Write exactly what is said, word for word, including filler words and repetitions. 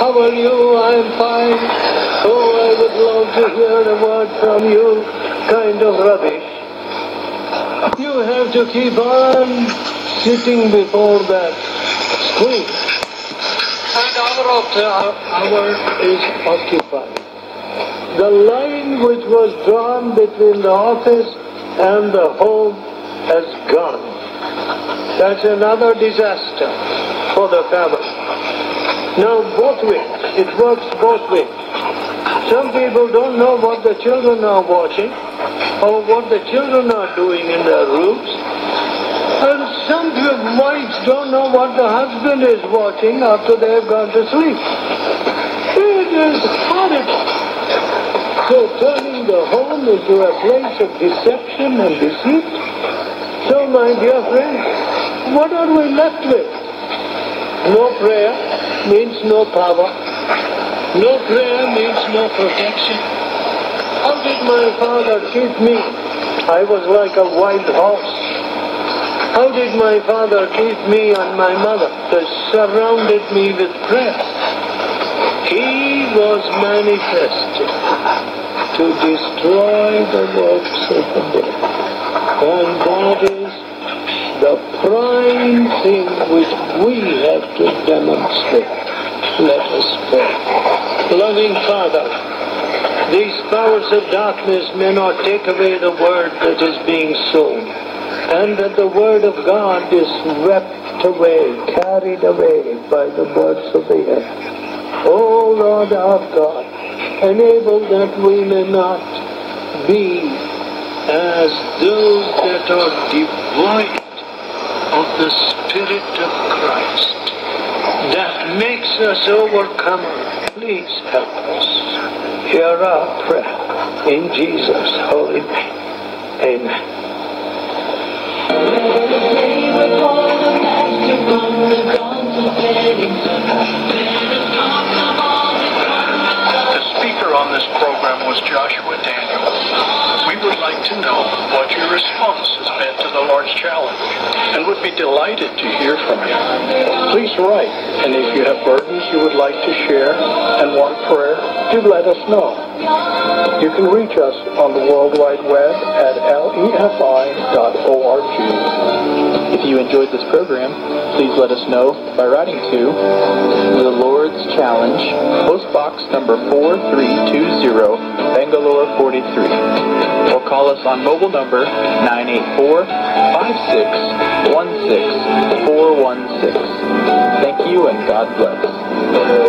how are you? I'm fine. Oh, I would love to hear a word from you. Kind of rubbish. You have to keep on sitting before that screen. And our hour is occupied. The line which was drawn between the office and the home has gone. That's another disaster for the family. Now both ways. It works both ways. Some people don't know what the children are watching or what the children are doing in their rooms. And some wives don't know what the husband is watching after they have gone to sleep. It is horrible. So turning the home into a place of deception and deceit. So my dear friends, what are we left with? No prayer means no power. No prayer means no protection. How did my father keep me? I was like a wild horse. How did my father keep me and my mother? They surrounded me with prayer. He was manifested to destroy the works of the devil. And that is the prime thing which we have to demonstrate. Let us pray. Loving Father, these powers of darkness may not take away the word that is being sown, and that the word of God is swept away, carried away by the birds of the air. Oh Lord our God, enable that we may not be as those that are devoid of the Spirit of Christ. That makes us overcomer. Please help us. Hear our prayer in Jesus' holy name. Amen. The speaker on this program was Joshua Daniels. We would like to know what your response has been to the Lord's Challenge and would be delighted to hear from you. Please write, and if you have burdens you would like to share and want prayer, do let us know. You can reach us on the World Wide Web at L E F I dot org. If you enjoyed this program, please let us know by writing to The Lord's Challenge, Post Box number four three two zero, Bangalore forty-three, or call us on mobile number nine eight four, five six one six, four one six. Thank you and God bless.